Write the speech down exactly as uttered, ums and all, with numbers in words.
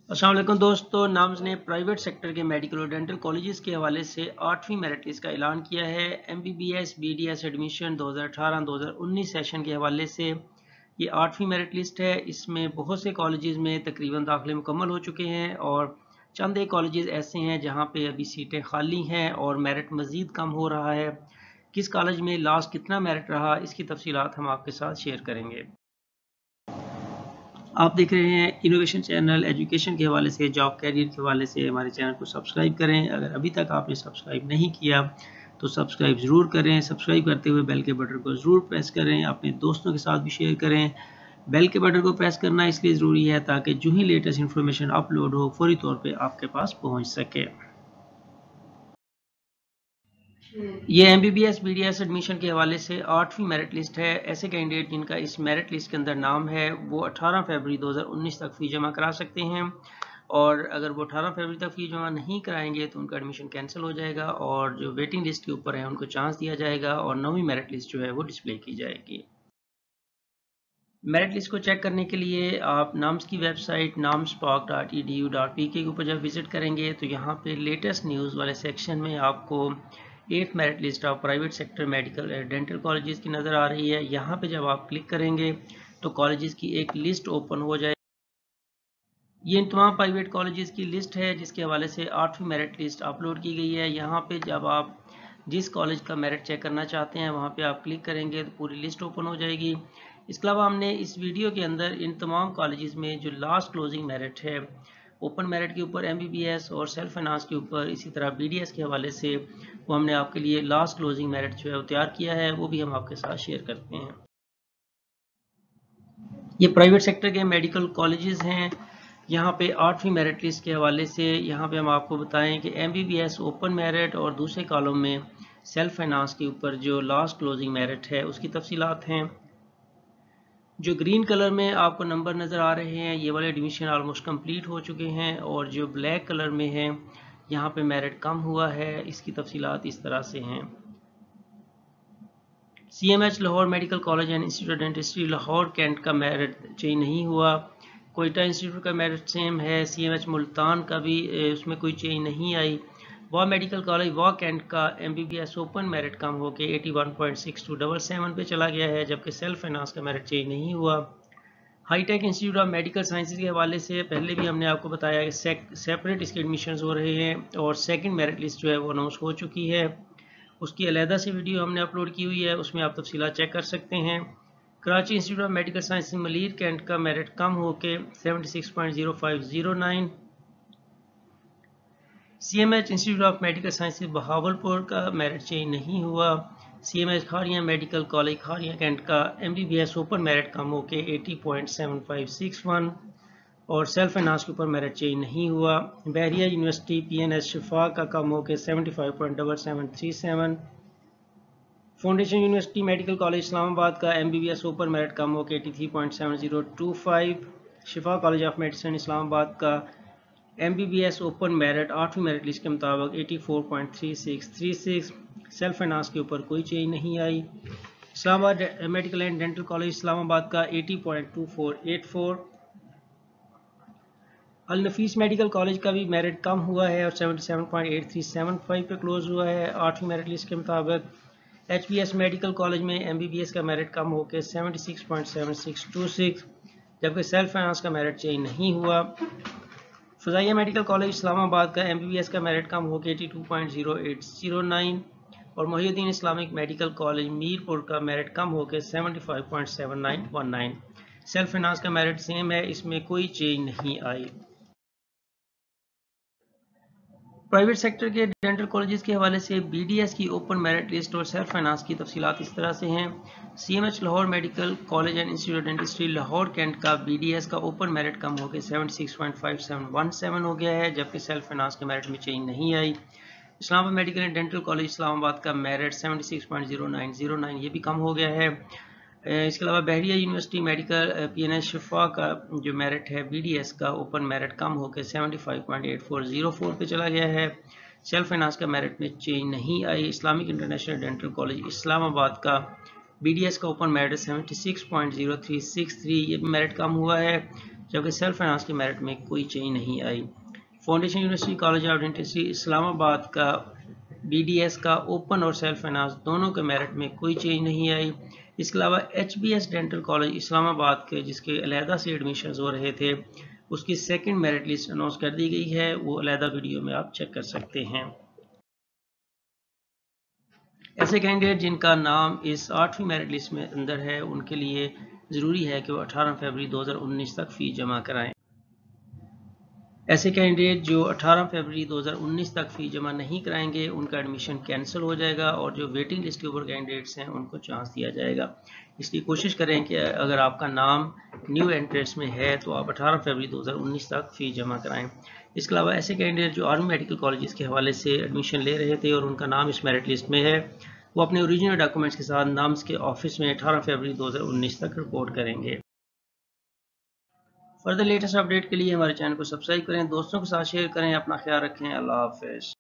अस्सलाम वालेकुम दोस्तों, नम्स ने प्राइवेट सेक्टर के मेडिकल और डेंटल कॉलेजेस के हवाले से आठवीं मेरिट लिस्ट का ऐलान किया है। M B B S B D S admission दो हज़ार अठारह दो हज़ार उन्नीस सेशन के हवाले से ये आठवीं मेरिट लिस्ट है। इसमें बहुत से कॉलेजेस में तकरीबन दाखिले मुकम्मल हो चुके हैं और चंद एक कॉलेजेस ऐसे हैं जहां पे अभी सीटें खाली हैं और मेरिट मज़ीद कम हो रहा है। किस कॉलेज में लास्ट कितना मेरिट रहा, इसकी तफसीलात हम आपके साथ शेयर करेंगे। आप देख रहे हैं इनोवेशन चैनल। एजुकेशन के हवाले से, जॉब कैरियर के हवाले से हमारे चैनल को सब्सक्राइब करें। अगर अभी तक आपने सब्सक्राइब नहीं किया तो सब्सक्राइब ज़रूर करें। सब्सक्राइब करते हुए बेल के बटन को ज़रूर प्रेस करें। अपने दोस्तों के साथ भी शेयर करें। बेल के बटन को प्रेस करना इसलिए ज़रूरी है ताकि जो ही लेटेस्ट इन्फॉर्मेशन अपलोड हो फौरी तौर पर आपके पास पहुँच सके। ये M B B S B D S admission के हवाले से आठवीं मेरिट लिस्ट है। ऐसे कैंडिडेट जिनका इस मेरिट लिस्ट के अंदर नाम है वो अठारह फरवरी दो हज़ार उन्नीस तक फ़ी जमा करा सकते हैं और अगर वो अठारह फरवरी तक फ़ी जमा नहीं कराएंगे तो उनका एडमिशन कैंसिल हो जाएगा और जो वेटिंग लिस्ट के ऊपर है उनको चांस दिया जाएगा और नौवीं मेरिट लिस्ट जो है वो डिस्प्ले की जाएगी। मेरिट लिस्ट को चेक करने के लिए आप नम्स की website NUMS Pak dot E D U dot P K के ऊपर जब विजिट करेंगे तो यहाँ पे लेटेस्ट न्यूज़ वाले सेक्शन में आपको एट merit list of private sector medical and dental colleges की नज़र आ रही है। यहाँ पे जब आप क्लिक करेंगे तो कॉलेजेस की एक लिस्ट ओपन हो जाए। ये इन तमाम प्राइवेट कॉलेजेस की लिस्ट है जिसके हवाले से आठवीं मेरिट लिस्ट अपलोड की गई है। यहाँ पे जब आप जिस कॉलेज का मेरिट चेक करना चाहते हैं वहाँ पे आप क्लिक करेंगे तो पूरी लिस्ट ओपन हो जाएगी। इसके अलावा हमने इस वीडियो के अंदर इन तमाम कॉलेजेस में जो लास्ट क्लोजिंग मेरिट है, ओपन मेरिट के ऊपर एम बी बी एस और सेल्फ फाइनेंस के ऊपर, इसी तरह बी डी एस के हवाले से वो हमने आपके लिए लास्ट क्लोजिंग मेरिट जो है वो तैयार किया है, वो भी हम आपके साथ शेयर करते हैं। ये प्राइवेट सेक्टर के मेडिकल कॉलेजेस हैं। यहाँ पे आठवीं मेरिट लिस्ट के हवाले से यहाँ पे हम आपको बताएं कि M B B S open merit और दूसरे कॉलम में सेल्फ फाइनेंस के ऊपर जो लास्ट क्लोजिंग मेरिट है उसकी तफसीलात हैं। जो ग्रीन कलर में आपको नंबर नज़र आ रहे हैं ये वाले एडमिशन ऑलमोस्ट कंप्लीट हो चुके हैं और जो ब्लैक कलर में है यहाँ पे मेरिट कम हुआ है। इसकी तफसीलात इस तरह से हैं। C M H Lahore medical college and institute of dentistry Lahore cantt का मेरिट चेंज नहीं हुआ। कोयटा इंस्टीट्यूट का मेरिट सेम है। सी एम एच मुल्तान का भी उसमें कोई चेंज नहीं आई। Wah medical college Wah cantt का M B B S open merit कम होकर इक्यासी point six two seven seven पे चला गया है, जबकि सेल्फ फाइनेंस का मेरिट चेंज नहीं हुआ। हाईटेक इंस्टीट्यूट ऑफ मेडिकल साइंसेज के हवाले से पहले भी हमने आपको बताया कि सेपरेट इसके एडमिशन्स हो रहे हैं और सेकंड मेरिट लिस्ट जो है वो अनाउंस हो चुकी है। उसकी अलहदा से वीडियो हमने अपलोड की हुई है, उसमें आप तफसीलात चेक कर सकते हैं। Karachi institute of medical sciences Malir cantt का मेरिट कम होकर seventy six point zero five zero nine. C M H institute of medical sciences Bahawalpur का मेरिट चेंज नहीं हुआ। C M H Kharian medical college Kharian cantt का M B B S open merit कम होकर अस्सी point seven five six one और self finance के ऊपर मेरिट चेंज नहीं हुआ। Bahria university P N S Shifa का कम होकर seventy five point seven seven three seven. Foundation university medical college Islamabad का M B B S open merit कम होकर eighty three point seven zero two five. Shifa college of medicine Islamabad का M B B S open merit आठवीं merit list के मुताबिक चौरासी point three six three six. Self finance के ऊपर कोई चेंज नहीं आई। Islamabad medical and dental college Islamabad का अस्सी point two four eight four. Al Nafees medical college का भी मेरिट कम हुआ है और सतहत्तर पॉइंट आठ तीन सात पाँच पे क्लोज हुआ है आठवीं मेरिट लिस्ट के मुताबिक। H B S medical college में एम बी बी एस का मेरिट कम होकर छिहत्तर point seven six two six, जबकि सेल्फ फाइनेंस का मेरिट चेंज नहीं हुआ। फजाइया मेडिकल कॉलेज इस्लामाबाद का एम बी बी एस का मेरिट कम होकर बयासी point zero eight zero nine और Mohiuddin Islamic medical college Mirpur का मेरिट कम होकर पचहत्तर point seven nine one nine. Self finance का मेरिट सेम है, इसमें कोई चेंज नहीं आई। प्राइवेट सेक्टर के डेंटल कॉलेजेस के हवाले से बी डी एस की ओपन मेरिट लिस्ट और सेल्फ फाइनेंस की तफसीलात इस तरह से हैं। C M H Lahore medical college and institute of dentistry Lahore cantt का बी डी एस का ओपन मेरिट कम होकर seventy six point five seven one seven हो गया है, जबकि सेल्फ फाइनेंस के मेरिट में चेंज नहीं आई। Islamabad medical and dental college Islamabad का merit seventy six point zero nine zero nine ये भी कम हो गया है। इसके अलावा Bahria university medical P N S Shifa का जो मेरिट है बी डी एस का ओपन मेरिट कम होकर पचहत्तर पॉइंट आठ चार ज़ीरो चार पे चला गया है। सेल्फ फाइनेंस का मेरिट में चेंज नहीं आई। Islamic international dental college Islamabad का बी डी एस का ओपन मेरिट छिहत्तर point zero three six three ये भी मेरिट कम हुआ है, जबकि सेल्फ फाइनेंस के मेरिट में कोई चेंज नहीं आई। Foundation university college of dentistry Islamabad का बी डी एस का ओपन और सेल्फ फाइनेंस दोनों के मेरिट में कोई चेंज नहीं आई। इसके अलावा H B S dental college Islamabad के जिसके अलहदा से एडमिशन हो रहे थे उसकी सेकंड मेरिट लिस्ट अनाउंस कर दी गई है, वो अलहदा वीडियो में आप चेक कर सकते हैं। ऐसे कैंडिडेट जिनका नाम इस आठवीं मेरिट लिस्ट में अंदर है उनके लिए ज़रूरी है कि वो अठारह फरवरी दो हज़ार उन्नीस तक फ़ीस जमा कराएं। ऐसे कैंडिडेट जो अठारह फरवरी दो हज़ार उन्नीस तक फ़ीस जमा नहीं कराएंगे उनका एडमिशन कैंसिल हो जाएगा और जो वेटिंग लिस्ट के ऊपर कैंडिडेट्स हैं उनको चांस दिया जाएगा। इसलिए कोशिश करें कि अगर आपका नाम न्यू एंट्रेंस में है तो आप अठारह फरवरी दो हज़ार उन्नीस तक फ़ीस जमा कराएं। इसके अलावा ऐसे कैंडिडेट जो आर्मी मेडिकल कॉलेज के हवाले से एडमिशन ले रहे थे और उनका नाम इस मेरिट लिस्ट में है वो अपने ओरिजिनल डॉक्यूमेंट्स के साथ नाम्स के ऑफिस में अठारह फरवरी दो हज़ार उन्नीस तक रिपोर्ट करेंगे। फर्दर लेटेस्ट अपडेट के लिए हमारे चैनल को सब्सक्राइब करें, दोस्तों के साथ शेयर करें, अपना ख्याल रखें। अल्लाह हाफ़िज़।